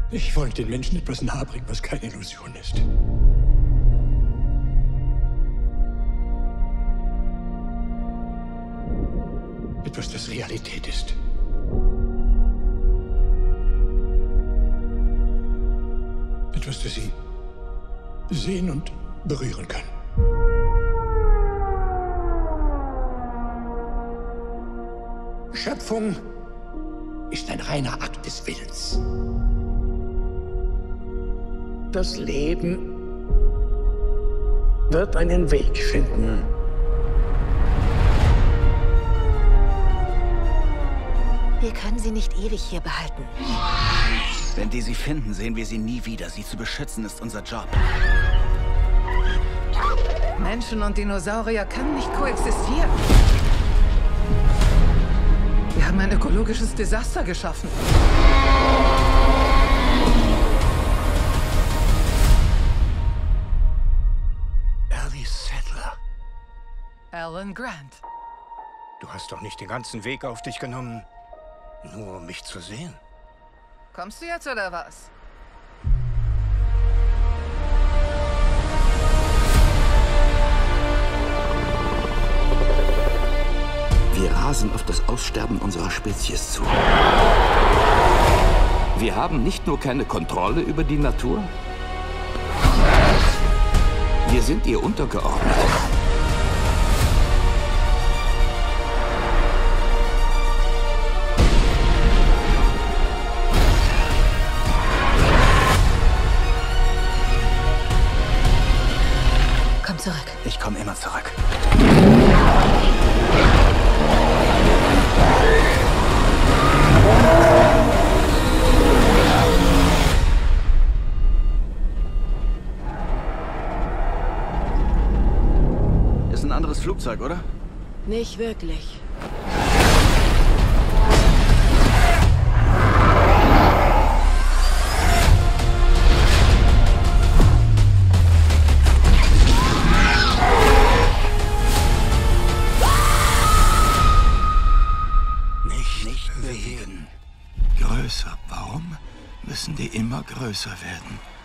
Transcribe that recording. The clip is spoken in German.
Ich wollte den Menschen etwas nahebringen, was keine Illusion ist. Etwas, das Realität ist. Etwas, das Sie sehen und berühren können. Schöpfung ist ein reiner Akt des Willens. Das Leben wird einen Weg finden. Wir können sie nicht ewig hier behalten. Wenn die sie finden, sehen wir sie nie wieder. Sie zu beschützen ist unser Job. Menschen und Dinosaurier können nicht koexistieren. Wir haben ein ökologisches Desaster geschaffen. Alice Settler. Alan Grant. Du hast doch nicht den ganzen Weg auf dich genommen, nur um mich zu sehen. Kommst du jetzt oder was? Wir rasen auf das Aussterben unserer Spezies zu. Wir haben nicht nur keine Kontrolle über die Natur, wir sind ihr untergeordnet. Komm zurück. Ich komme immer zurück. Ist ein anderes Flugzeug, oder? Nicht wirklich. Nicht bewegen. Größer. Warum müssen die immer größer werden?